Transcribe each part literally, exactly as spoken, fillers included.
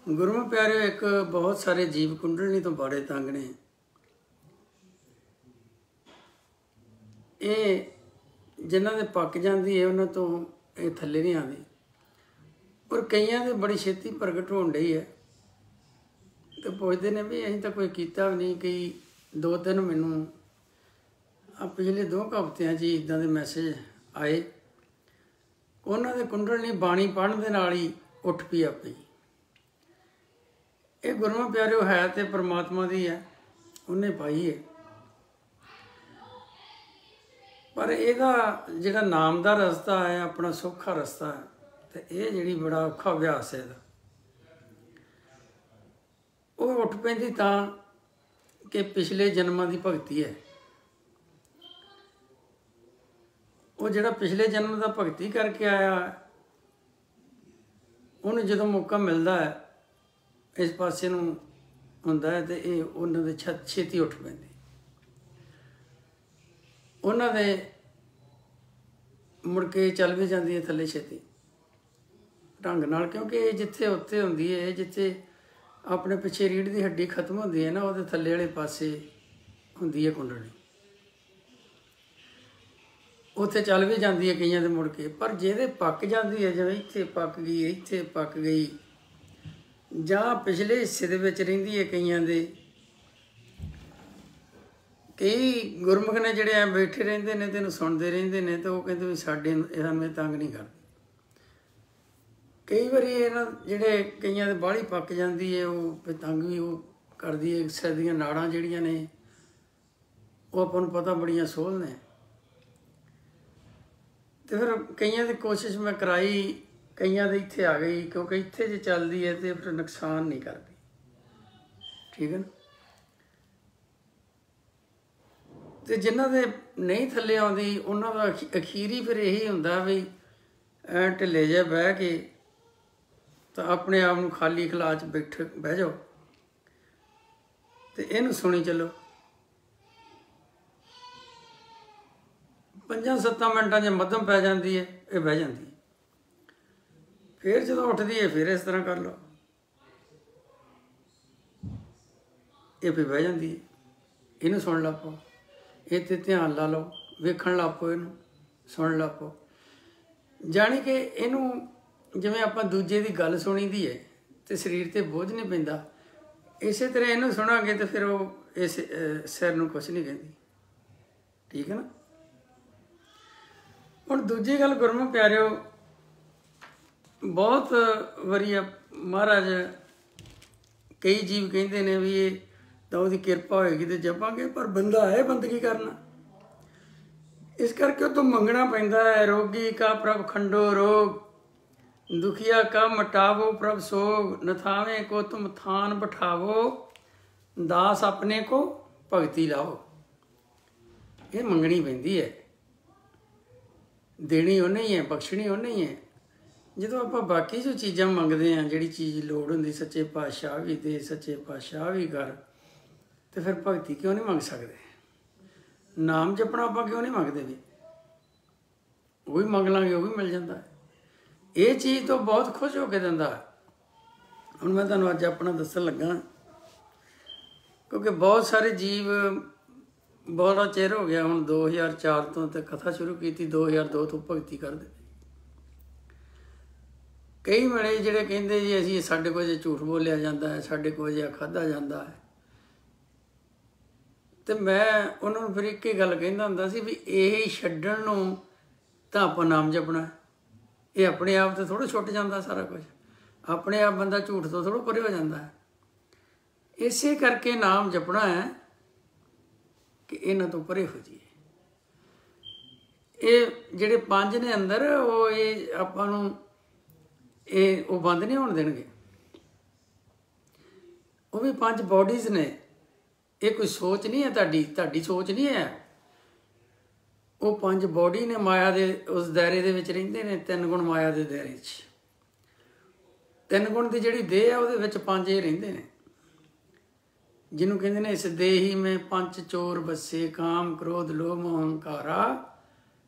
गुरुओं प्यारे, एक बहुत सारे जीव कुंडलनी तो बड़े तंग ने। ये जिन्हों के पक जाती है उन्होंने तो ये थले नहीं आती, पर कईयां दे बड़ी छेती प्रगट होने डई है। तो पुछते हैं भी अं तो कोई किया भी नहीं। कई दो तीन मैनू पिछले दो हफ्तियां जी इदा के मैसेज आए, उन्होंने कुंडलनी बाणी पढ़न दे नाल ही उठ पई आपी। ये गुरुओं प्यारे है तो परमात्मा की है, उन्हें पाई है। पर यदा जिहड़ा नाम का रस्ता है अपना सौखा रस्ता है, तो ये जी बड़ा औखा अभ्यास है। वो उठ पैंदी तां कि पिछले जन्मां की भगती है। वो जिहड़ा पिछले जन्म का भगती करके आया, उन्हें जो मौका मिलता है इस पासे नूं हुंदा है, तो ये उन्होंने छत छेती उठ पैंदी। उन्होंने मुड़ के चल भी जाती है थले छेती ढंग नाल, क्योंकि ये जिथे उत्थे हुंदी है, जिथे अपने पिछे रीढ़ की हड्डी खत्म होती है ना, वो थले वाले पासे हुंदी है कुंडली, उत्थे चल भी जाती है कईयां दे मुड़ के। पर जिहदे पक जाती है, जिवें इत्थे पक गई, इत्थे पक गई, जां पिछले हिस्से दे विच रहिंदी है कईयां दे। कई गुरमुख ने जिहड़े ऐ बैठे रहिंदे ने ते इहनूं सुणदे रहिंदे ने, तो वो कहंदे भी साडे सानूं तंग नहीं करदे। कई बारी इन्हां जिहड़े कईयां दे बाहली पक जाती है, वो तंग भी वो करदी है। सिर दीयां नाड़ां जिहड़ियां ने वो आपां नूं पता बड़ियां सोहल ने। तो फिर कईयां दी कोशिश मैं कराई, कईयां दे इत्थे आ गई, क्योंकि इत्थे जे चलदी है तो फिर नुकसान नहीं करती। ठीक है ना। तो जिन्हां दे नहीं थले आउंदी उन्हां दा अखीरी फिर यही हुंदा भी ऐ ढिले जिहे बह के तो अपने आप नूं खाली खला च बैठ बह जाओ, तो इहनूं सुनी चलो। पंजां सत्तां मिनटां च मद्धम पै जाती है, ये बह जाती है। फिर जो उठती है फिर इस तरह कर लो, ये फिर बह जाती है। इनू सुन ला पो, ये ते ध्यान ला लो, वेखण ला पो, इनू सुन ला पो। जानी कि इनू जिवें आपां दूजे की गल सुनी दी है तो शरीर ते बोझ नहीं पैंदा, इस तरह इनू सुनांगे तो फिर वो इस सिर नूं कुछ नहीं कहती। ठीक है ना। हुण दूजी गल गुरमुख प्यारिओ, बहुत वारी महाराज कई जीव कहते हैं भी ये तो उसकी किरपा होएगी तो जपांगे, पर बंदा है बंदगी करना, इस करके तो मंगना पैंदा है। रोगी का प्रभ खंडो रोग, दुखिया का मटावो प्रभ सोग, नथावे को तुम थान बैठावो, दास अपने को भगती लाओ। ये मंगनी पैंदी है, देनी उन्हें ही है, बख्शनी उन्हें ही है। जो आप बाकी जो चीज़ां मंगते हैं, जिहड़ी चीज़ लोड़ होंदी सच्चे पातशाह भी दे, सच्चे पातशाह भी कर, तो फिर भगती क्यों नहीं मंग सकते? नाम जपना आप क्यों नहीं मंगते? भी वो भी मंग लांगे, वो भी मिल जाता है। ये चीज़ तो बहुत खुश होकर दिंदा है। हुण मैं तुहानूं अज अपना दस्सण लगा, क्योंकि बहुत सारे जीव बहुत चिर हो गया, हुण दो हज़ार चार तो ते कथा शुरू की, दो हज़ार दो तो भगती करते। कई बड़े जिहड़े कहंदे जी असीं साडे कोल जे झूठ बोलिया जाता है, साडे कोल जे खाधा जाता है। तो मैं उन्होंने फिर एक ही गल कहंदा हुंदा सी भी ये छड्डण नूं तां आपां नाम जपना है। ये अपने आप तो थोड़ा छुट जाता सारा कुछ, अपने आप बंदा झूठ तो थोड़ा परे हो जाता है। इसे करके नाम जपना है कि इन्हां तो परे हो जाइए। ये जिहड़े पंज ने अंदर, वो ये आपां नूं ये वो बंद नहीं होने देंगे। वो भी पांच बॉडीज ने, ये कोई सोच नहीं है, ताड़ी ताड़ी सोच नहीं है। वो पांच बॉडी ने माया दे उस दायरे दे विच रहिंदे ने, तीन गुण माया दे दायरे च। तीन गुण की जिहड़ी देह है उहदे विच पंज ये रहिंदे ने, जिन्हों कहंदे ने इस देही में पंच चोर बसे, काम क्रोध लोभ मोह अहंकारा,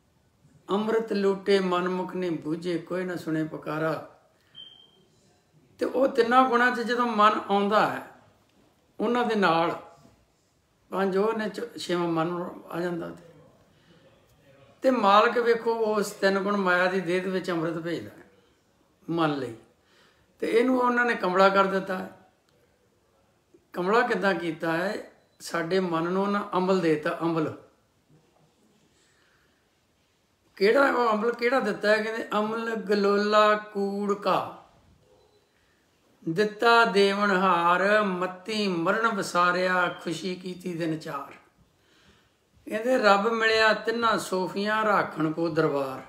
अमृत लूटे मन मुख ने बूझे, कोई ना सुने पुकारा। ਤੇ ਉਹ ਤਿੰਨਾਂ ਗੁਣਾਂ 'ਚ ਜਦੋਂ ਮਨ ਆਉਂਦਾ ਹੈ ਉਹਨਾਂ ਦੇ ਨਾਲ ਪੰਜ ਉਹ ਨੇ ਛੇਵਾਂ ਮਨ ਆ ਜਾਂਦਾ। ਤੇ ਮਾਲਕ ਵੇਖੋ ਉਸ ਤਿੰਨ ਗੁਣ ਮਾਇਆ ਦੀ ਦੇਹ ਦੇ ਵਿੱਚ ਅੰਮ੍ਰਿਤ ਭੇਜਦਾ ਹੈ ਮਨ ਲਈ। ਤੇ ਇਹਨੂੰ ਉਹਨਾਂ ਨੇ ਕਮਲਾ ਕਰ ਦਿੱਤਾ ਹੈ। ਕਮਲਾ ਕਿੱਦਾਂ ਕੀਤਾ ਹੈ? ਸਾਡੇ ਮਨ ਨੂੰ ਉਹਨਾਂ ਅੰਬਲ ਦੇ ਦਿੱਤਾ। ਅੰਬਲ ਕਿਹੜਾ? ਉਹ ਅੰਬਲ ਕਿਹੜਾ ਦਿੱਤਾ ਹੈ? ਕਹਿੰਦੇ ਅਮਲ ਗਲੋਲਾ ਕੂੜ ਕਾ ਦਿੱਤਾ ਦੇਵਨਹਾਰ ਮੱਤੀ ਮਰਨ ਵਸਾਰਿਆ ਖੁਸ਼ੀ ਕੀਤੀ ਦਿਨ ਚਾਰ। ਕਹਿੰਦੇ ਰੱਬ ਮਿਲਿਆ ਤਿੰਨਾਂ ਸੋਫੀਆਂ ਰਾਖਣ ਕੋ ਦਰਬਾਰ।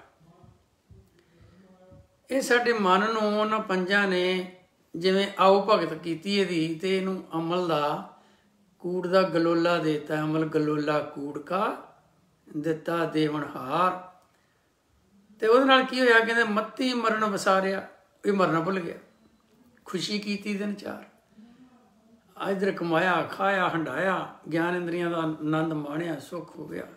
ਇਹ ਸਾਡੇ ਮਨ ਨੂੰ ਉਹਨਾਂ ਪੰਜਾਂ ਨੇ ਜਿਵੇਂ ਆਓ ਭਗਤ ਕੀਤੀ ਇਹਦੀ, ਤੇ ਇਹਨੂੰ ਅਮਲ ਦਾ ਕੂੜ ਦਾ ਗਲੋਲਾ ਦੇਤਾ। ਅਮਲ ਗਲੋਲਾ ਕੂੜ ਕਾ ਦਿੱਤਾ ਦੇਵਨਹਾਰ। ਤੇ ਉਹਦੇ ਨਾਲ ਕੀ ਹੋਇਆ? ਕਹਿੰਦੇ ਮੱਤੀ ਮਰਨ ਵਸਾਰਿਆ, ਇਹ ਮਰਨਾ ਭੁੱਲ ਗਿਆ। ਖੁਸ਼ੀ ਕੀਤੀ ਦਿਨ ਚਾਰ। ਇੱਧਰ ਕਮਾਇਆ ਖਾਇਆ ਹੰਡਾਇਆ ਗਿਆਨ ਇੰਦਰੀਆਂ ਦਾ ਆਨੰਦ ਮਾਣਿਆ, ਸੁੱਖ ਹੋ ਗਿਆ।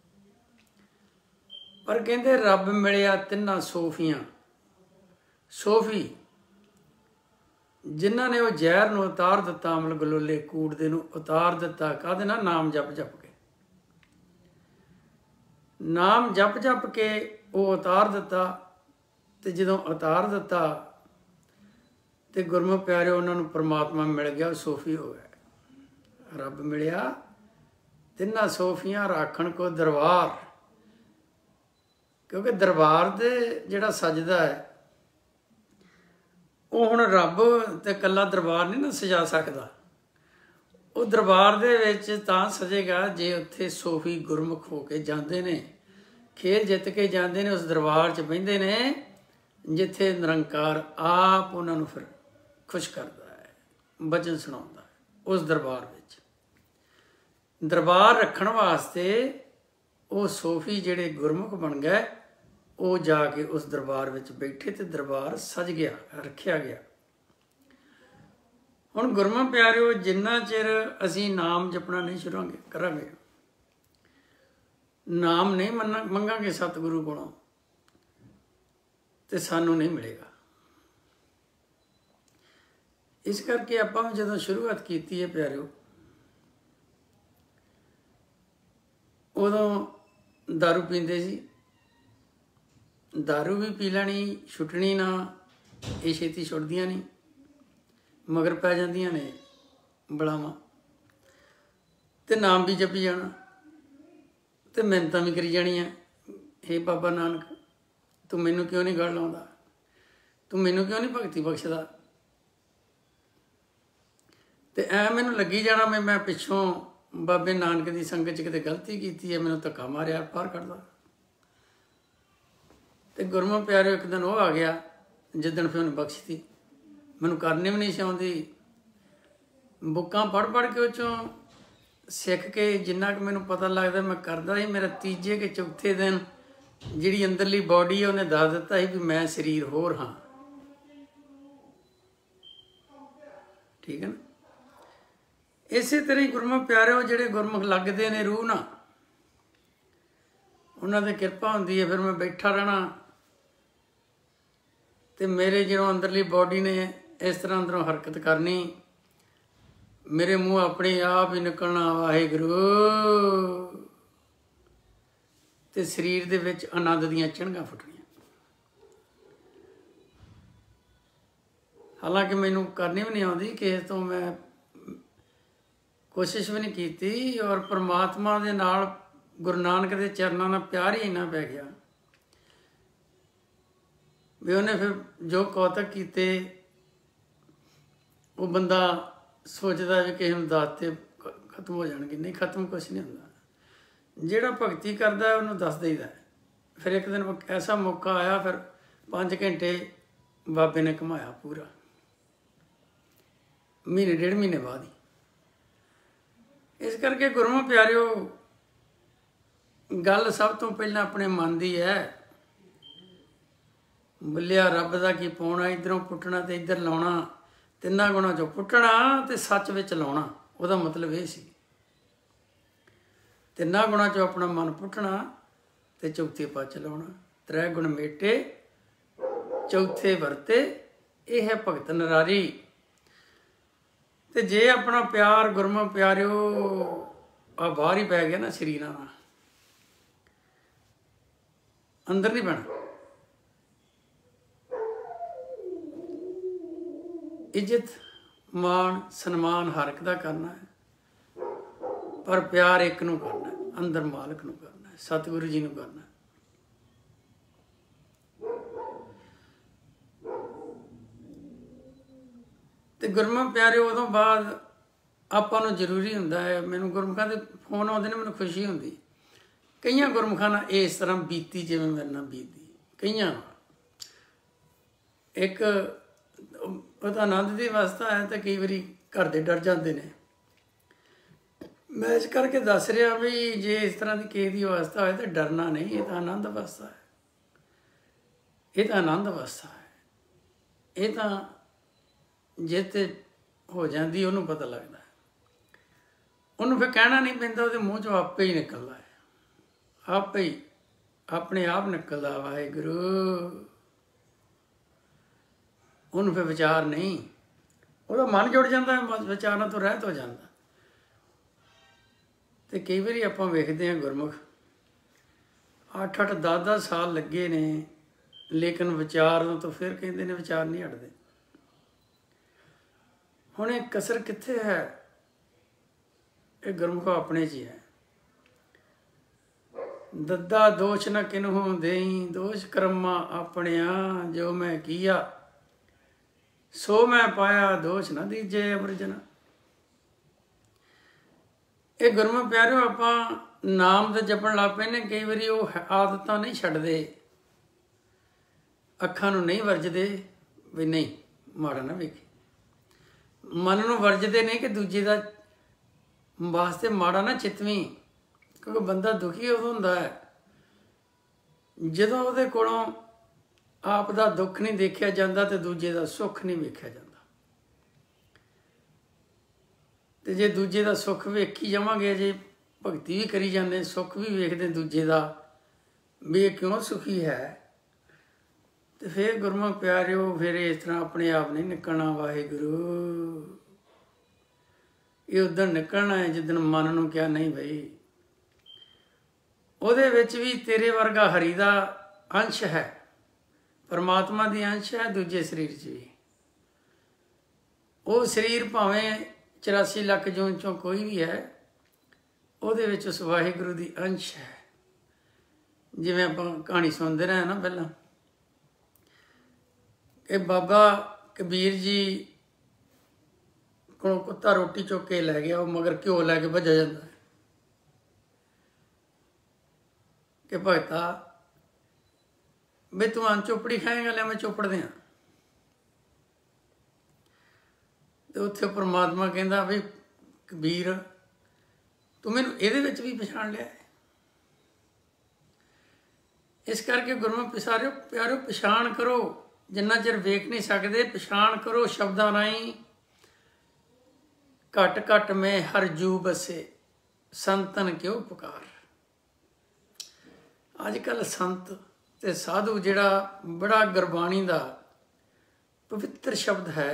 ਪਰ ਕਹਿੰਦੇ ਰੱਬ ਮਿਲਿਆ ਤਿੰਨਾਂ ਸੋਫੀਆਂ। ਸੋਫੀ ਜਿਨ੍ਹਾਂ ਨੇ ਉਹ ਜ਼ਹਿਰ ਨੂੰ ਉਤਾਰ ਦਿੱਤਾ, ਅਮਲ ਗਲੋਲੇ ਕੂੜ ਦੇ ਨੂੰ ਉਤਾਰ ਦਿੱਤਾ। ਕਾਹਦੇ ਨਾਲ? ਨਾਮ ਜਪ ਜਪ ਕੇ। ਨਾਮ ਜਪ ਜਪ ਕੇ ਉਹ ਉਤਾਰ ਦਿੱਤਾ। ਤੇ ਜਦੋਂ ਉਤਾਰ ਦਿੱਤਾ ਤੇ ਗੁਰਮੁਖ ਪਿਆਰੇ ਉਹਨਾਂ ਨੂੰ ਪਰਮਾਤਮਾ ਮਿਲ ਗਿਆ, ਸੋਫੀ ਹੋ ਗਿਆ। ਰੱਬ ਮਿਲਿਆ ਤਿੰਨਾਂ ਸੋਫੀਆਂ ਰਾਖਣ ਕੋ ਦਰਬਾਰ। ਕਿਉਂਕਿ ਦਰਬਾਰ ਦੇ ਜਿਹੜਾ ਸਜਦਾ ਹੈ ਉਹ ਹੁਣ ਰੱਬ ਤੇ ਇਕੱਲਾ ਦਰਬਾਰ ਨਹੀਂ ਨਾ ਸਜਾ ਸਕਦਾ। ਉਹ ਦਰਬਾਰ ਦੇ ਵਿੱਚ ਤਾਂ ਸਜੇਗਾ ਜੇ ਉੱਥੇ ਸੋਫੀ ਗੁਰਮੁਖ ਹੋ ਕੇ ਜਾਂਦੇ ਨੇ, ਖੇਲ ਜਿੱਤ ਕੇ ਜਾਂਦੇ ਨੇ, ਉਸ ਦਰਬਾਰ 'ਚ ਬਹਿੰਦੇ ਨੇ ਜਿੱਥੇ ਨਿਰੰਕਾਰ ਆਪ ਉਹਨਾਂ ਨੂੰ ਫਿਰ ਖੁਸ਼ ਕਰਦਾ ਹੈ, ਬਚਨ ਸੁਣਾਉਂਦਾ ਹੈ। ਉਸ ਦਰਬਾਰ ਵਿੱਚ ਦਰਬਾਰ ਰੱਖਣ ਵਾਸਤੇ ਉਹ ਸੋਫੀ ਜਿਹੜੇ ਗੁਰਮੁਖ ਬਣ ਗਏ, ਉਹ ਜਾ ਕੇ ਉਸ ਦਰਬਾਰ ਵਿੱਚ ਬੈਠੇ ਤੇ ਦਰਬਾਰ ਸਜ ਗਿਆ, ਰੱਖਿਆ ਗਿਆ। ਹੁਣ ਗੁਰਮੁਖ ਪਿਆਰਿਓ, ਜਿੰਨਾ ਚਿਰ ਅਸੀਂ ਨਾਮ ਜਪਣਾ ਨਹੀਂ ਸ਼ੁਰੂ ਕਰਾਂਗੇ, ਨਾਮ ਨਹੀਂ ਮੰਨਾ ਮੰਗਾਂਗੇ ਸਤਿਗੁਰੂ ਕੋਲੋਂ, ਤੇ ਸਾਨੂੰ ਨਹੀਂ ਮਿਲੇਗਾ। ਇਸ ਕਰਕੇ ਆਪਾਂ ਜਦੋਂ ਸ਼ੁਰੂਆਤ ਕੀਤੀ ਹੈ ਪਿਆਰਿਓ, ਉਦੋਂ ਦਾਰੂ ਪੀਂਦੇ ਸੀ। ਦਾਰੂ ਵੀ ਪੀ ਲੈਣੀ, ਛੁੱਟਣੀ ਨਾ, ਇਹ ਛੇਤੀ ਛੁੱਟਦੀਆਂ ਨਹੀਂ, ਮਗਰ ਪੈ ਜਾਂਦੀਆਂ ਨੇ ਬਲਾਵਾਂ। ਤੇ ਨਾਮ ਵੀ ਜਪੀ ਜਾਣਾ ਤੇ ਮਿਹਨਤਾਂ ਵੀ ਕਰੀ ਜਾਣੀਆਂ। ਹੇ ਬਾਬਾ ਨਾਨਕ, ਤੂੰ ਮੈਨੂੰ ਕਿਉਂ ਨਹੀਂ ਗਲ ਲਾਉਂਦਾ? ਤੂੰ ਮੈਨੂੰ ਕਿਉਂ ਨਹੀਂ ਭਗਤੀ ਬਖਸ਼ਦਾ? ਤੇ ਐ ਮੈਨੂੰ ਲੱਗੀ ਜਾਣਾ ਮੈਂ ਮੈਂ ਪਿੱਛੋਂ ਬਾਬੇ ਨਾਨਕ ਦੀ ਸੰਗਤ 'ਚ ਕਿਤੇ ਗਲਤੀ ਕੀਤੀ ਹੈ, ਮੈਨੂੰ ਧੱਕਾ ਮਾਰਿਆ, ਬਾਹਰ ਕੱਢਦਾ। ਤੇ ਗੁਰਮੁਖ ਪਿਆਰਿਓ, ਇੱਕ ਦਿਨ ਉਹ ਆ ਗਿਆ ਜਿੱਦਣ ਫਿਰ ਉਹਨੇ ਬਖਸ਼ਤੀ। ਮੈਨੂੰ ਕਰਨੀ ਵੀ ਨਹੀਂ ਸੀ ਆਉਂਦੀ। ਬੁੱਕਾਂ ਪੜ੍ਹ ਪੜ੍ਹ ਕੇ ਉਹ 'ਚੋਂ ਸਿੱਖ ਕੇ ਜਿੰਨਾ ਕੁ ਮੈਨੂੰ ਪਤਾ ਲੱਗਦਾ ਮੈਂ ਕਰਦਾ ਸੀ। ਮੇਰਾ ਤੀਜੇ ਕਿ ਚੌਥੇ ਦਿਨ ਜਿਹੜੀ ਅੰਦਰਲੀ ਬੋਡੀ ਹੈ ਉਹਨੇ ਦੱਸ ਦਿੱਤਾ ਸੀ ਵੀ ਮੈਂ ਸਰੀਰ ਹੋਰ ਹਾਂ। ਠੀਕ ਹੈ ਨਾ? ਇਸੇ ਤਰ੍ਹਾਂ ਹੀ ਗੁਰਮੁਖ ਪਿਆਰਿਓ, ਜਿਹੜੇ ਗੁਰਮੁਖ ਲੱਗਦੇ ਨੇ ਰੂਹ ਨਾਲ, ਉਹਨਾਂ ਦੀ ਕਿਰਪਾ ਹੁੰਦੀ ਹੈ। ਫਿਰ ਮੈਂ ਬੈਠਾ ਰਹਿਣਾ ਤੇ ਮੇਰੇ ਜਦੋਂ ਅੰਦਰਲੀ ਬੋਡੀ ਨੇ ਇਸ ਤਰ੍ਹਾਂ ਅੰਦਰੋਂ ਹਰਕਤ ਕਰਨੀ, ਮੇਰੇ ਮੂੰਹ ਆਪਣੇ ਆਪ ਹੀ ਨਿਕਲਣਾ ਵਾਹਿਗੁਰੂ, ਤੇ ਸਰੀਰ ਦੇ ਵਿੱਚ ਆਨੰਦ ਦੀਆਂ ਚਿਣਗਾਂ ਫੁੱਟਣੀਆਂ। ਹਾਲਾਂਕਿ ਮੈਨੂੰ ਕਰਨੀ ਵੀ ਨਹੀਂ ਆਉਂਦੀ, ਕਿਸੇ ਤੋਂ ਮੈਂ ਕੋਸ਼ਿਸ਼ ਵੀ ਨਹੀਂ ਕੀਤੀ। ਔਰ ਪਰਮਾਤਮਾ ਦੇ ਨਾਲ ਗੁਰੂ ਨਾਨਕ ਦੇ ਚਰਨਾਂ ਨਾਲ ਪਿਆਰ ਹੀ ਇੰਨਾ ਪੈ ਗਿਆ ਵੀ ਉਹਨੇ ਫਿਰ ਜੋ ਕੌਤਕ ਕੀਤੇ, ਉਹ ਬੰਦਾ ਸੋਚਦਾ ਵੀ ਕਿਸੇ ਨੂੰ ਦਾਤੇ ਖਤਮ ਹੋ ਜਾਣਗੇ। ਨਹੀਂ, ਖਤਮ ਕੁਛ ਨਹੀਂ ਹੁੰਦਾ। ਜਿਹੜਾ ਭਗਤੀ ਕਰਦਾ ਉਹਨੂੰ ਦੱਸ ਦੇਈਦਾ। ਫਿਰ ਇੱਕ ਦਿਨ ਐਸਾ ਮੌਕਾ ਆਇਆ, ਫਿਰ ਪੰਜ ਘੰਟੇ ਬਾਬੇ ਨੇ ਘੁਮਾਇਆ ਪੂਰਾ, ਮਹੀਨੇ ਡੇਢ ਮਹੀਨੇ ਬਾਅਦ ਹੀ। ਇਸ ਕਰਕੇ ਗੁਰੂਆਂ ਪਿਆਰਿਓ, ਗੱਲ ਸਭ ਤੋਂ ਪਹਿਲਾਂ ਆਪਣੇ ਮਨ ਦੀ ਹੈ। ਬੁੱਲਿਆ ਰੱਬ ਦਾ ਕੀ ਪਾਉਣਾ, ਇੱਧਰੋਂ ਪੁੱਟਣਾ ਤੇ ਇੱਧਰ ਲਾਉਣਾ, ਤਿੰਨਾਂ ਗੁਣਾਂ 'ਚੋਂ ਪੁੱਟਣਾ ਤੇ ਸੱਚ ਵਿੱਚ ਲਾਉਣਾ। ਉਹਦਾ ਮਤਲਬ ਇਹ ਸੀ, ਤਿੰਨਾਂ ਗੁਣਾਂ 'ਚੋਂ ਆਪਣਾ ਮਨ ਪੁੱਟਣਾ ਤੇ ਚੌਥੇ ਪਾਸੇ ਲਾਉਣਾ। ਤ੍ਰੈ ਗੁਣ ਮੇਟੇ ਚੌਥੇ ਵਰਤੇ, ये है भगत नरारी। ते जे अपना प्यार गुरमुख प्यारिओ आ बाहर ही पै गया ना, शरीरां नाल अंदर नहीं पैना। इज्जत मान सन्मान हर एक दा करना है, पर प्यार एक नूं करना है, अंदर मालक नूं करना है, सतगुरु जी नूं करना है। ते गुरमुख प्यारे उदों बाद आपां नूं जरूरी हुंदा है, मैनूं गुरमुखां दे फोन आउंदे ने, मैनूं खुशी हुंदी। कईयां गुरमुखां नाल इस तरह बीती जिवें मेरे नाल बीती, कईयां एक पता आनंद दी अवस्था है तो कई बारी घर दे डर जाते हैं। मैं इस करके दस रहा भी जे इस तरह की किसी की अवस्था हो तो डरना नहीं, ये तो आनंद अवस्था है, ये तो आनंद अवस्था है। ये तो जिते हो जाती उन्होंने पता लगता है, उन्होंने फिर कहना नहीं पैंदा, वो मूँह चो आपे ही निकलता है, आप ही अपने आप निकलता वाहिगुरू। उन्होंने फिर विचार नहीं, वो मन जुड़ जाता है, विचारों तो रहत हो जाता। तो कई बार आप वेखते हैं गुरमुख अठ अठ दस दस साल लगे ने, लेकिन विचार तो फिर कहते हैं विचार नहीं हटते। हुण ये कसर कित्थे है? ये गुरमुख अपने च ही है। दद्दा दोष न किन्हू देई, दोष कर्मा अपनिया, जो मैं किया सो मैं पाया, दोष न दीजे अवरजना। ये गुरमुख प्यारिओ आपां नाम तो जपण लग पैने, कई बारी वो आदतां नहीं छड्डदे, अखां नूं नहीं वरजदे भी नहीं माड़ा ना वेखे, मन नूं वरजदे नहीं कि दूजे दा वास्ते माड़ा ना चितवीं, क्योंकि बंदा दुखी उदों हुंदा है जदों उहदे कोलों आप दा दुख नहीं देखिया जाता तो दूजे दा सुख नहीं वेखिया जाता। तो जे दूजे दा सुख वेखी जावांगे, जे भगती भी करी जाते सुख भी वेखते दूजे दा भी क्यों सुखी है, तो फिर गुरमुख प्यारिओ फिर इस तरह अपने आप नहीं निकलना। वाहिगुरू ये उदन निकलना है जिदन मन नूं क्या नहीं बई, उहदे विच भी तेरे वर्गा हरि दा अंश है, परमात्मा दी अंश है दूजे शरीर च भी। वो शरीर भावें चौरासी लख जून चों कोई भी है, उहदे विच उस वाहिगुरू दी अंश है। जिवें आपां कहानी सुनते रहे ना पहलां कि बाबा कबीर जी को कुत्ता रोटी चुक के लै गया, वो मगर घ्यो लैके भज्जा जाता है कि भगता बे तू अन चोपड़ी खाएगा, ले मैं चोपड़ दियाँ। तो उत्थे परमात्मा कहता भी कबीर तू मैनू इहदे विच भी पछाण लिया है। इस करके गुरमुख पिसारिओ प्यारिओ पछाण करो, जिन्ना चिर वेख नहीं सकते पछाण करो शब्दां राहीं। घट घट में हर जू बसे, संतन क्यों पुकार। अजकल संत ते साधु जिहड़ा बड़ा गुरबाणी दा पवित्र शब्द है,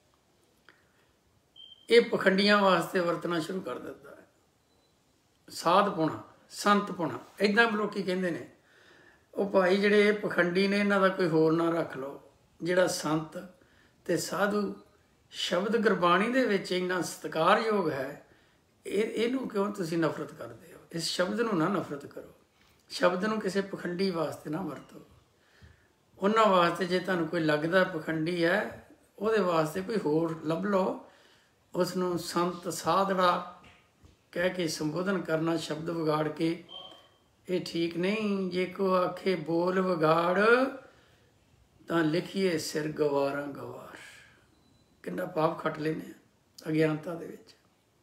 ये पखंडियां वास्ते वरतना शुरू कर दिता है। साध पुणा संत पुणा इदां लोग कहते हैं, वो भाई जिहड़े पखंडी ने इन्हां दा कोई होर ना रख लो। जिहड़ा संत ते साधु शब्द गुरबाणी दे विच इन्ना सत्कारयोग है, इहनूं क्यों तुसीं नफरत करदे हो? इस शब्द नूं ना नफरत करो, शब्द नूं किसी पखंडी वास्ते ना वरतो। उन्हां वास्ते जे तुहानूं कोई लगदा पखंडी है, उहदे वास्ते कोई होर लभ लो, उसनूं संत साधड़ा कह के संबोधन करना, शब्द विगाड़ के, ये ठीक नहीं। जे को आखे बोल विगाड़ तां लिखिए सिर गवारां गवार। किन्ना पाप खट लेने अज्ञानता दे विच।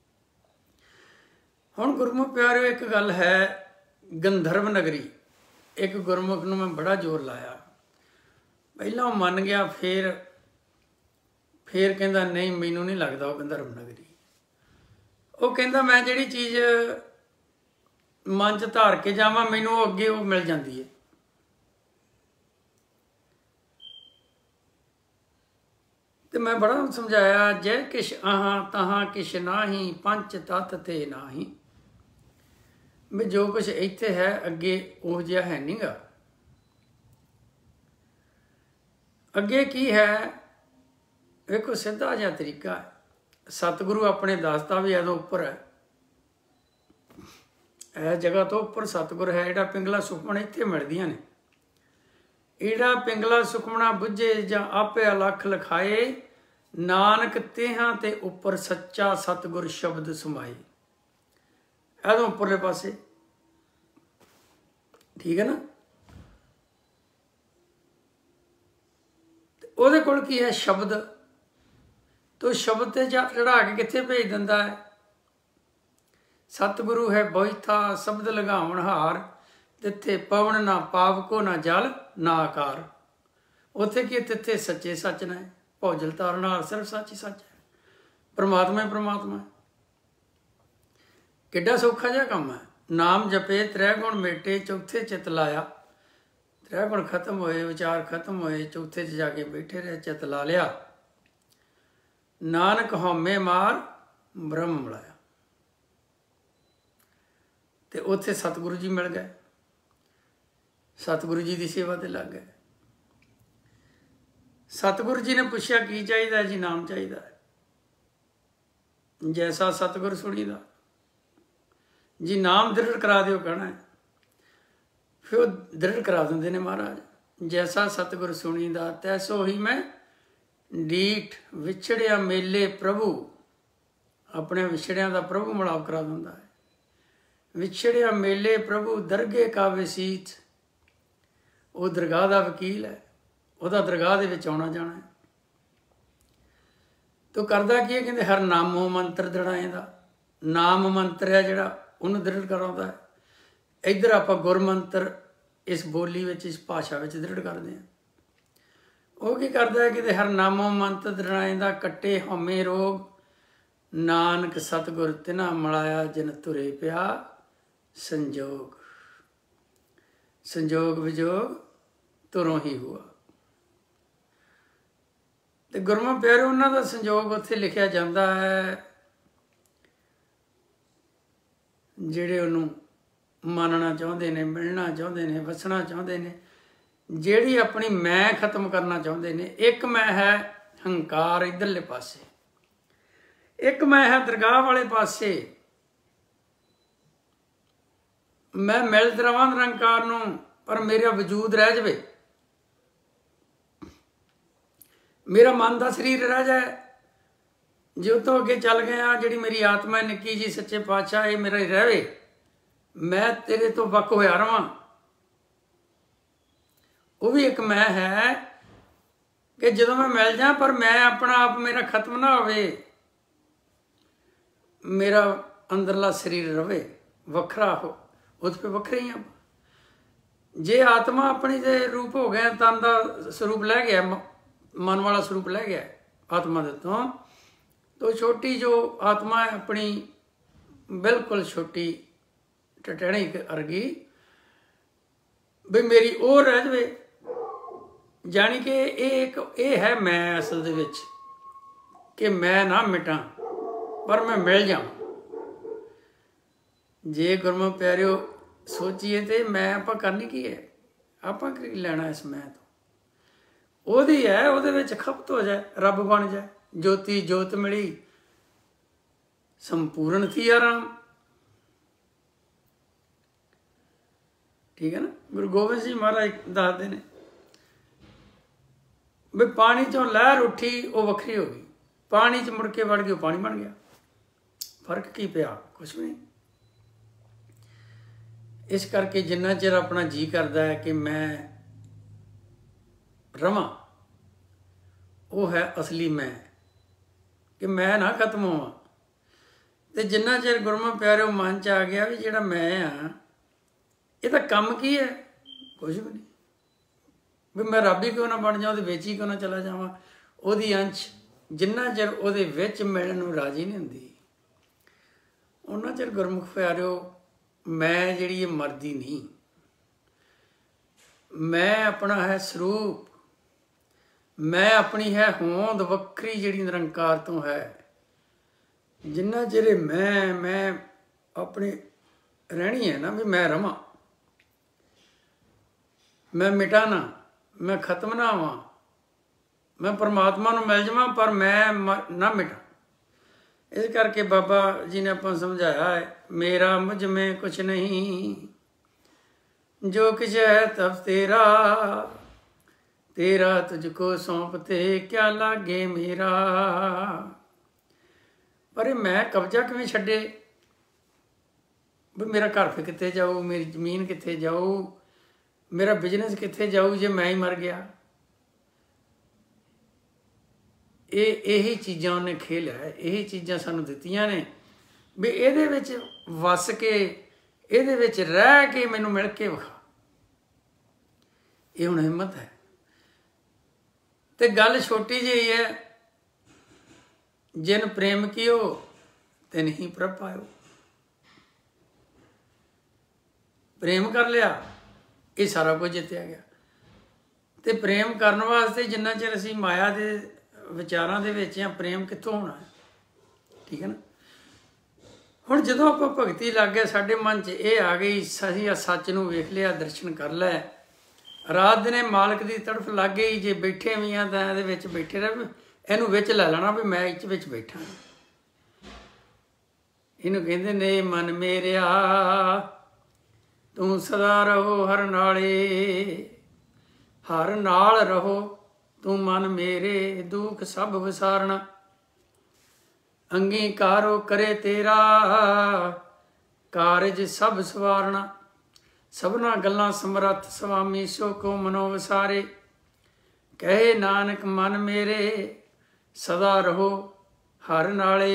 हुण गुरमुख प्यारिओ एक गल है, गंधर्व नगरी एक गुरमुख नूं मैं बड़ा जोर लाया, पहला मन गया, फिर फिर कहता नहीं मैनू नहीं लगता वो गंधर्व नगरी। वो कहता मैं जिहड़ी चीज़ मन च धार के जावां मैनू अगे वो मिल जाती है। तो मैं बड़ा समझाया, जय किश आहां तहां किश नाही, पंच तत्त ते नाही। भी जो कुछ इत्थे है अगे वो जिहा है नहीं गा। अगे की है, देखो सीधा जिहा तरीका है। सतगुरु अपने दसदा भी इदों उपर है, इस जगह तो उपर सतगुर है। इहड़ा पिंगला सुखमन इत्थे मिलदियां ने। इहड़ा पिंगला सुखमना बुझे जां आपे अलख लिखाए, नानक तेहां ते उपर सच्चा सतगुर शब्द समाए। इदों उपरले पासे, ठीक है ना। ਉਹਦੇ ਕੋਲ ਕੀ है शब्द, तो शब्द ते चढ़ा के कित्थे भेज दिंदा है। सतगुरु है बोईथा शब्द लगावन हार, तिथे पवन ना पावको ना जल ना आकार। उत्थे की तिथे सच्चे सच ने, भौजल तारण हार सिर्फ सच ही सच है। परमात्मा ही परमात्मा है। किड्डा सौखा जिहा काम है। नाम जपे त्रै गुण मेटे, चौथे चित लाया। त्रै गुण खत्म होए, विचार खत्म होए, चौथे च जाके बैठे रहे, चित ला लिया। नानक हौमे मार ब्रह्म मिलाया। ते उत्थे सतगुरु जी मिल गए, सतगुरु जी की सेवा ते लग गए। सतगुरु जी ने पूछा की चाहिए जी, नाम चाहिए। जैसा सतगुरु सुनीदा जी, नाम दृढ़ करा दिओ कहना है। फिर दृढ़ करा देंगे ने महाराज। जैसा सतगुर सुनीदा तैसो ही मैं डीठ, विछड़िया मेले प्रभु। अपने विछड़िया का प्रभु मिलाप करा दिंदा है। विछड़िया मेले प्रभु दरगे का वसीत। वो दरगाह का वकील है, वह दरगाह दे विच आउणा जाना है। तो करदा की है, कहते हर नामो मंत्र दृढ़ाएंदा। नाम मंत्र है जिहड़ा उन्हें दृढ़ कराउंदा है। इधर आप गुरमंत्र इस बोली विच, इस भाषा विच दृढ़ करते हैं। वो की करता है कि हर नामो मंत्र दृढ़ाएंदा, कट्टे हौमे रोग, नानक सतगुर तिना मिलाया, जिन तुरे पिया संजोग। संजोग विजोग तुरों ही हुआ। तो गुरमुख प्यारे उन्हों का संजोग उत्थे लिखिया जाता है, जिहड़े उन्होंने मानना चाहते हैं, मिलना चाहते हैं, वसना चाहते हैं, जिहड़ी अपनी मैं खत्म करना चाहते हैं। एक मैं है हंकार इधरले पासे, एक मैं है दरगाह वाले पासे। मैं मिलद रवां निरंकार नूं, पर मेरा वजूद रह जाए, मेरा मन का शरीर रह जाए। जो तो अगे चल गया, जिहड़ी मेरी आत्मा निक्की जी सच्चे पातशाह ये मेरा रहे, मैं तेरे तो वक होया रवां। वो भी एक मैं है कि जो मैं मिल जा, पर मैं अपना आप मेरा खत्म ना होवे, मेरा अंदरला शरीर रवे, वखरा हो, उस पर वखरे ही। जे आत्मा अपनी दे रूप हो गया, तन का स्वरूप लै गया, मन वाला स्वरूप लै गया आत्मा दे तो, तो छोटी जो आत्मा है अपनी बिल्कुल छोटी टटणी अर्गी, भी मेरी वो रह जाए। जानी कि एक ये है मैं असल दे विच, कि मैं ना मिटा, पर मैं मिल जाऊँ। जे गुरमुख प्यारिओ सोचीए तो मैं आप करनी की है, आप लेना इस मैं तो ओदी है, ਉਹਦੇ ਵਿੱਚ खपत हो जाए, रब बन जाए। ज्योति जोत मिली, संपूर्ण थी आराम। ठीक है ना। गुरु गोबिंद सिंह महाराज दसते ने भी पानी चों लहर उठी, वो वखरी हो गई, पानी च मुड़ के वड़ गई, पानी बन गया। फर्क की पिया, कुछ भी नहीं। इस करके जिन्ना चिर अपना जी करता है कि मैं रवां, वो है असली मैं, कि मैं ना खत्म होवां। तो जिन्ना चिर गुरमुख प्यारे मन च आ गया भी जिहड़ा मैं हाँ, ये काम की है, कुछ भी नहीं। भी मैं रब ही क्यों ना बन जाऊँ, विच ही क्यों ना चला जावां, ओहदी अंश जिन्ना चिर ओहदे विच मिलण नूं राजी नहीं हुंदी, उन्ना चिर गुरमुख प्यारिओ मैं जिहड़ी मरदी नहीं। मैं अपना है स्वरूप, मैं अपनी है होंद वक्री जिहड़ी निरंकार तो है। जिन्ना चिर मैं मैं अपनी रहनी है ना भी मैं रवां, मैं मिटा ना, मैं खत्म ना होवां, मैं परमात्मा नूं मिल जावां पर मैं ना मिटा। इस करके बाबा जी ने आपां समझाया है, मेरा मुझ में कुछ नहीं, जो कुछ है तब तेरा, तेरा तुझको सौंपते क्या लागे मेरा। पर मैं कब्जा किवें छड्डे भी मेरा घर फिर कित्थे जाऊ, मेरी जमीन कित्थे जाऊ, मेरा बिजनेस कित्थे जाऊ जे मैं ही मर गया। ये यही चीज़ां उन्हें खेलिया है, यही चीज़ां सानूं दित्तियां ने भी इहदे विच वस के इहदे विच रह के मैनूं मिल के विखा। ये हुण हिम्मत है। ते गल छोटी जी है, जिन प्रेम कियो तिन ही प्रभ पायो। प्रेम कर लिया, ये सारा कुछ जितया गया। तो प्रेम करने वास्ते जिन्ना चिर असीं माया के विचारां दे विच आ, प्रेम कित्थों होना है? ठीक है ना। हुण जदों आपां भगती लग गए, साडे मन च ये आ गई, असीं सच नूं वेख लिया, दर्शन कर लै, रात दिने मालक की तड़फ लग गई। जे बैठे भी हाँ तो ये बैठे रह, इनू विच लै लेना भी मैं इच विच बैठा। इनू कहते ने मन मेरिया तू सदा रहो हर नाले, हर नाल रहो तू मन मेरे, दुख सब विसारना, अंगीकारो करे तेरा, कारज सब सवारना, सबना गल्लां समरथ स्वामी सो को मनो विसारे, कहे नानक मन मेरे सदा रहो हर नाले।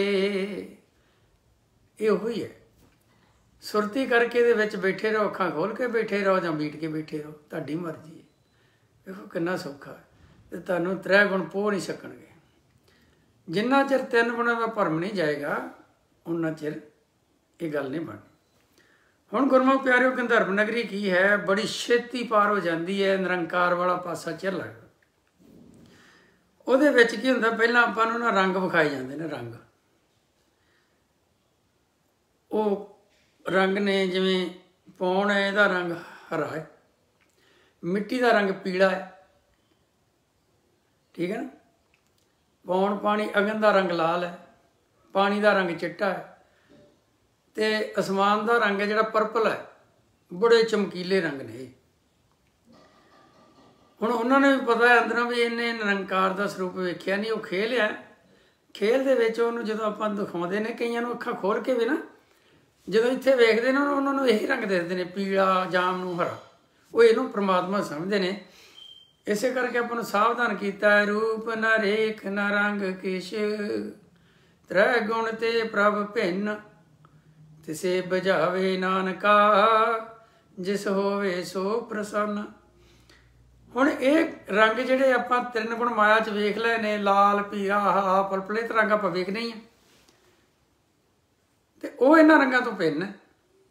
ये ही है, सुरती करके दे विच बैठे रहो, अखां खोल के बैठे रहो जां बीट के बैठे रहो, तुहाडी मर्जी है। देखो कितना सौखा है, ते तुहानूं त्रै गुण पो नहीं सकणगे। जिन्ना चिर तीन गुणां दा भरम नहीं जाएगा उन्ना चिर ये गल नहीं बननी। हुण गुरमुख प्यारिओ, गंधर्व नगरी की है, बड़ी छेती पार हो जाती है, निरंकार वाला पासा चिर लगदा। उहदे विच की हुंदा, पहिलां आपां नूं ना रंग विखाए जांदे ने। रंग वो रंग ने, जिवें पौण है इहदा रंग हरा है, मिट्टी का रंग पीला है, ठीक है ना। पौण पानी, अगन का रंग लाल है, पानी का रंग चिट्टा है, ते आसमान का रंग है जिहड़ा परपल है। बड़े चमकीले रंग ने। हुण उन्होंने भी पता है अंदरों भी इन्हें निरंकार का स्वरूप वेख्या नहीं। वो खेल है, खेल दे विच उहनूं जदों आपां दिखाउंदे ने, कईयां नूं अखां खोल के भी ना जदों इत्थे वेखदे ने उन्होंने यही रंग दसदे ने, पीला जामनू हरा। वो इहनूं परमात्मा समझदे ने। इसे करके आपां नूं सावधान कीता है, रूप न रेख न रंग किश, त्रै गुण ते प्रभ भिन्न, तिसे बुझावे नानका, जिस होवे सो प्रसन्न। हुण ये रंग जिहड़े आपां तिन गुण माया च वेख लए ने, लाल पीला हरा पलपले ते रंग आपां वेखने ही आ, ते वो इन्हां रंगां तो भिन्न है।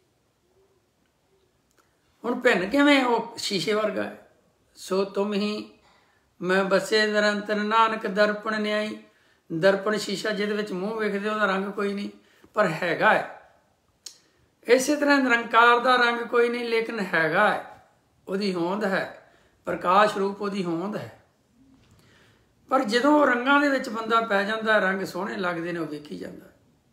हुण भिन्न किवें? वो शीशे वर्गा है। सो तुम ही मैं बसे निरंतर, नानक दर्पण न्याई। दर्पण शीशा जिहदे विच मूँह वेखदे, उहदा रंग कोई नहीं पर हैगा है। इसे तरह निरंकार का रंग कोई नहीं, लेकिन हैगा है, उहदी होंद है, प्रकाश रूप उहदी होंद है। पर जदों रंगां दे विच बंदा पै जांदा, रंग सोहणे लगदे ने, वो वेखी जांदा।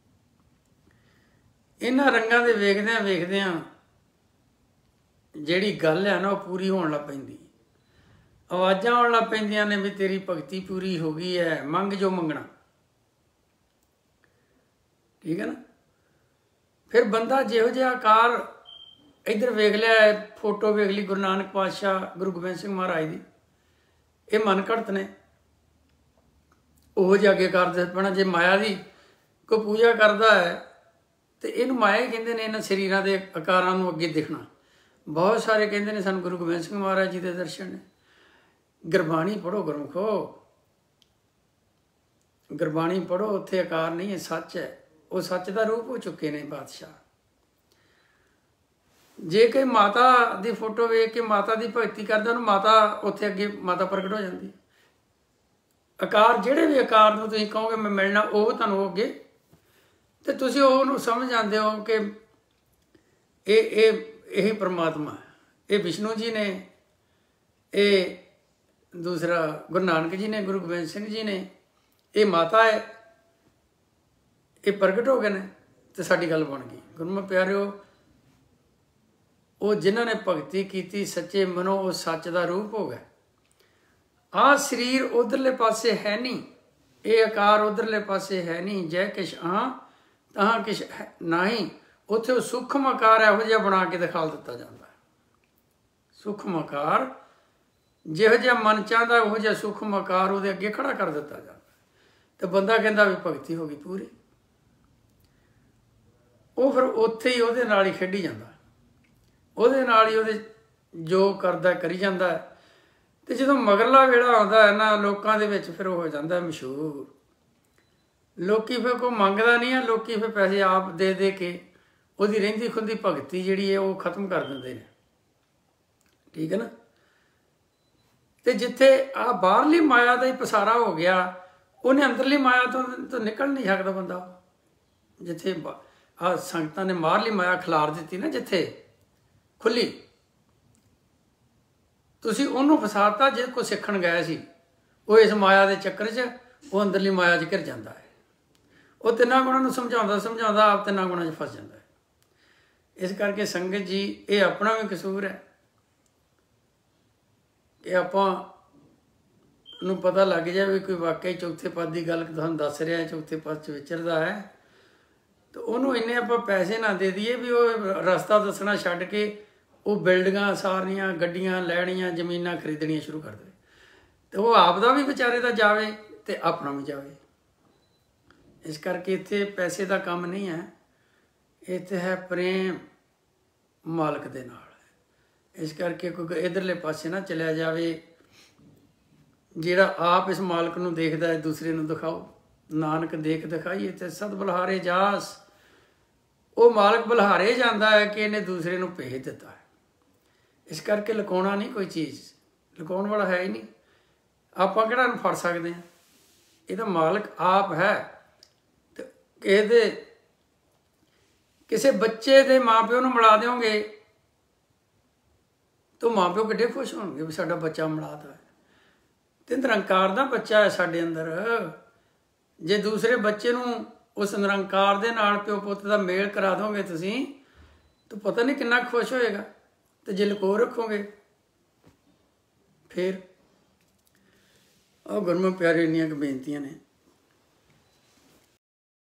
इन्हां रंगां दे वेखदिआं वेखदिआं जिहड़ी गल है ना, वो पूरी होण लग पैंदी। आवाज़ां आउण लग पैंदियां ने भी तेरी भगती पूरी हो गई है, मंग जो मंगना। ठीक है ना। फिर बंदा जिहो जिहा आकार इधर वेख लिया, फोटो वेख ली गुरु नानक पातशाह गुरु गोबिंद सिंह महाराज की, ये मन घड़त ने, उहो जिहा अगे कर दस पैना। जे माया की कोई पूजा करता है तो इनू माया ही कहते हैं, इन्हां शरीरां दे आकारां नूं अगे दिखना। बहुत सारे कहते हैं सानूं गुरु गोबिंद सिंह महाराज जी के दर्शन ने। गुरबाणी पढ़ो गुरमुखो, गुरबाणी पढ़ो, उत्थे आकार नहीं है, सच है। वो सच का रूप हो चुके ने बादशाह। जे कोई माता की फोटो वेख के माता की भगती करता, उन्होंने माता उत्थे अगे माता प्रगट हो जाती। ਆਕਾਰ ਜਿਹੜੇ ਵੀ ਆਕਾਰ ਨੂੰ ਤੁਸੀਂ ਕਹੋਗੇ ਮੈਂ ਮਿਲਣਾ, ਉਹ ਤੁਹਾਨੂੰ ਅੱਗੇ ਤੇ ਤੁਸੀਂ ਉਹਨੂੰ ਸਮਝ ਜਾਂਦੇ ਹੋ ਕਿ ਇਹ ਇਹ ਇਹੀ ਪਰਮਾਤਮਾ ਹੈ। ਇਹ ਵਿਸ਼ਨੂੰ ਜੀ ਨੇ, ਇਹ ਦੂਸਰਾ ਗੁਰੂ ਨਾਨਕ ਜੀ ਨੇ, ਗੁਰੂ ਗੋਬਿੰਦ ਸਿੰਘ ਜੀ ਨੇ, ਇਹ ਮਾਤਾ ਹੈ, ਇਹ ਪ੍ਰਗਟ ਹੋ ਗਏ ਨੇ ਤੇ ਸਾਡੀ ਗੱਲ ਬਣ ਗਈ। ਗੁਰਮੁਖ ਪਿਆਰਿਓ, ਉਹ ਜਿਨ੍ਹਾਂ ਨੇ ਭਗਤੀ ਕੀਤੀ ਸੱਚੇ ਮਨੋਂ, ਉਹ ਸੱਚ ਦਾ ਰੂਪ ਹੋ ਗਿਆ। ਆਹ ਸਰੀਰ ਉਧਰਲੇ ਪਾਸੇ ਹੈ ਨਹੀਂ, ਇਹ ਆਕਾਰ ਉਧਰਲੇ ਪਾਸੇ ਹੈ ਨਹੀਂ। ਜੈ ਕਿਛ ਆ ਤਾਂ ਕਿਛ ਨਹੀਂ, ਉੱਥੇ ਉਹ ਸੂਖਮ ਆਕਾਰ ਇਹੋ ਜਿਹਾ ਬਣਾ ਕੇ ਦਿਖਾ ਦਿੱਤਾ ਜਾਂਦਾ। ਸੂਖਮ ਆਕਾਰ ਜਿਹੋ ਜਿਹਾ ਮਨ ਚਾਹੁੰਦਾ, ਉਹੋ ਜਿਹਾ ਸੂਖਮ ਆਕਾਰ ਉਹਦੇ ਅੱਗੇ ਖੜਾ ਕਰ ਦਿੱਤਾ ਜਾਂਦਾ ਤੇ ਬੰਦਾ ਕਹਿੰਦਾ ਵੀ ਭਗਤੀ ਹੋ ਗਈ ਪੂਰੀ। ਉਹ ਫਿਰ ਉੱਥੇ ਹੀ ਉਹਦੇ ਨਾਲ ਹੀ ਖੇਡੀ ਜਾਂਦਾ, ਉਹਦੇ ਨਾਲ ਹੀ ਉਹਦੇ ਜੋ ਕਰਦਾ ਕਰੀ ਜਾਂਦਾ। ਤੇ ਜਦੋਂ ਮਗਰਲਾ ਵੇਲਾ ਆਉਂਦਾ ਹੈ ਨਾ ਲੋਕਾਂ ਦੇ ਵਿੱਚ, ਫਿਰ ਉਹ ਹੋ ਜਾਂਦਾ ਮਸ਼ਹੂਰ। ਲੋਕੀ ਫਿਰ ਕੋਈ ਮੰਗਦਾ ਨਹੀਂ ਆ, ਲੋਕੀ ਫਿਰ ਪੈਸੇ ਆਪ ਦੇ ਦੇ ਕੇ ਉਹਦੀ ਰਹਿੰਦੀ ਖੁੰਦੀ ਭਗਤੀ ਜਿਹੜੀ ਹੈ ਉਹ ਖਤਮ ਕਰ ਦਿੰਦੇ ਨੇ। ਠੀਕ ਹੈ ਨਾ। ਤੇ ਜਿੱਥੇ ਆ ਬਾਹਰਲੀ ਮਾਇਆ ਦਾ ਹੀ ਪਸਾਰਾ ਹੋ ਗਿਆ, ਉਹਨੇ ਅੰਦਰਲੀ ਮਾਇਆ ਤੋਂ ਤੋਂ ਨਿਕਲ ਨਹੀਂ ਸਕਦਾ ਬੰਦਾ। ਜਿੱਥੇ ਆ ਸੰਗਤਾਂ ਨੇ ਬਾਹਰਲੀ ਮਾਇਆ ਖਿਲਾਰ ਦਿੱਤੀ ਨਾ, ਜਿੱਥੇ ਖੁੱਲੀ, ਤੁਸੀਂ ਉਹਨੂੰ ਫਸਾਤਾ। ਜੇ ਕੋਈ ਸਿੱਖਣ ਗਿਆ ਸੀ, ਉਹ ਇਸ ਮਾਇਆ ਦੇ ਚੱਕਰ 'ਚ ਉਹ ਅੰਦਰਲੀ ਮਾਇਆ 'ਚ ਘਿਰ ਜਾਂਦਾ ਹੈ। ਉਹ ਤਿੰਨਾਂ ਗੁਣਾਂ ਨੂੰ ਸਮਝਾਉਂਦਾ ਸਮਝਾਉਂਦਾ ਆਪ ਤਿੰਨਾਂ ਗੁਣਾਂ 'ਚ ਫਸ ਜਾਂਦਾ ਹੈ। ਇਸ ਕਰਕੇ ਸੰਗਤ ਜੀ, ਇਹ ਆਪਣਾ ਵੀ ਕਸੂਰ ਹੈ ਕਿ ਆਪਾਂ ਨੂੰ ਪਤਾ ਲੱਗ ਜਾਵੇ ਕੋਈ ਵਾਕਈ ਚੌਥੇ ਪਦ ਦੀ ਗੱਲ ਤੁਹਾਨੂੰ ਦੱਸ ਰਿਹਾ, ਚੌਥੇ ਪਦ 'ਚ ਵਿਚਰਦਾ ਹੈ, ਤੇ ਉਹਨੂੰ ਇੰਨੇ ਆਪਾਂ ਪੈਸੇ ਨਾ ਦੇ ਦਈਏ ਵੀ ਉਹ ਰਸਤਾ ਦੱਸਣਾ ਛੱਡ ਕੇ ਉਹ ਬਿਲਡਿੰਗਾਂ ਸਾਰੀਆਂ, ਗੱਡੀਆਂ ਲੈਣੀਆਂ, ਜ਼ਮੀਨਾਂ ਖਰੀਦਣੀਆਂ ਸ਼ੁਰੂ ਕਰ ਦੇਵੇ। ਤੇ ਉਹ ਆਪ ਦਾ ਵੀ ਵਿਚਾਰੇ ਦਾ ਜਾਵੇ ਤੇ ਆਪਣਾ ਵੀ ਜਾਵੇ। ਇਸ ਕਰਕੇ ਇੱਥੇ ਪੈਸੇ ਦਾ ਕੰਮ ਨਹੀਂ ਹੈ, ਇੱਥੇ ਹੈ ਪ੍ਰੇਮ ਮਾਲਕ ਦੇ ਨਾਲ। ਇਸ ਕਰਕੇ ਕੋਈ ਇੱਧਰਲੇ ਪਾਸੇ ਨਾ ਚਲਿਆ ਜਾਵੇ। ਜਿਹੜਾ ਆਪ ਇਸ ਮਾਲਕ ਨੂੰ ਦੇਖਦਾ ਹੈ, ਦੂਸਰੇ ਨੂੰ ਦਿਖਾਓ। ਨਾਨਕ ਦੇਖ ਦਿਖਾਈਏ ਤੇ ਸਦ ਬਲਿਹਾਰੇ ਜਾਸ। ਉਹ ਮਾਲਕ ਬਲਿਹਾਰੇ ਜਾਂਦਾ ਹੈ ਕਿ ਇਹਨੇ ਦੂਸਰੇ ਨੂੰ ਭੇਜ ਦਿੱਤਾ ਹੈ। ਇਸ ਕਰਕੇ ਲੁਕਾਉਣਾ ਨਹੀਂ ਕੋਈ ਚੀਜ਼, ਲੁਕਾਉਣ ਵਾਲਾ ਹੈ ਹੀ ਨਹੀਂ। ਆਪਾਂ ਕਿਹੜਾ ਨੂੰ ਫੜ ਸਕਦੇ ਹਾਂ? ਇਹਦਾ ਮਾਲਕ ਆਪ ਹੈ। ਤੇ ਕਿਸੇ ਦੇ ਕਿਸੇ ਬੱਚੇ ਦੇ ਮਾਂ ਪਿਓ ਨੂੰ ਮਿਲਾ ਦਿਓਗੇ ਤਾਂ ਮਾਂ ਪਿਓ ਕਿੱਡੇ ਖੁਸ਼ ਹੋਣਗੇ ਵੀ ਸਾਡਾ ਬੱਚਾ ਮਿਲਾਤਾ ਹੈ। ਤੇ ਨਿਰੰਕਾਰ ਦਾ ਬੱਚਾ ਹੈ ਸਾਡੇ ਅੰਦਰ। ਜੇ ਦੂਸਰੇ ਬੱਚੇ ਨੂੰ ਉਸ ਨਿਰੰਕਾਰ ਦੇ ਨਾਲ ਪਿਓ ਪੁੱਤ ਦਾ ਮੇਲ ਕਰਾ ਦੋਗੇ ਤੁਸੀਂ, ਤਾਂ ਪਤਾ ਨਹੀਂ ਕਿੰਨਾ ਖੁਸ਼ ਹੋਏਗਾ। ਤੇ ਜੇ ਲੁਕੋ ਰੱਖੋਗੇ ਫਿਰ। ਉਹ ਗੁਰਮੁਖ ਪਿਆਰੇ ਇੰਨੀਆਂ ਕੁ ਬੇਨਤੀਆਂ ਨੇ।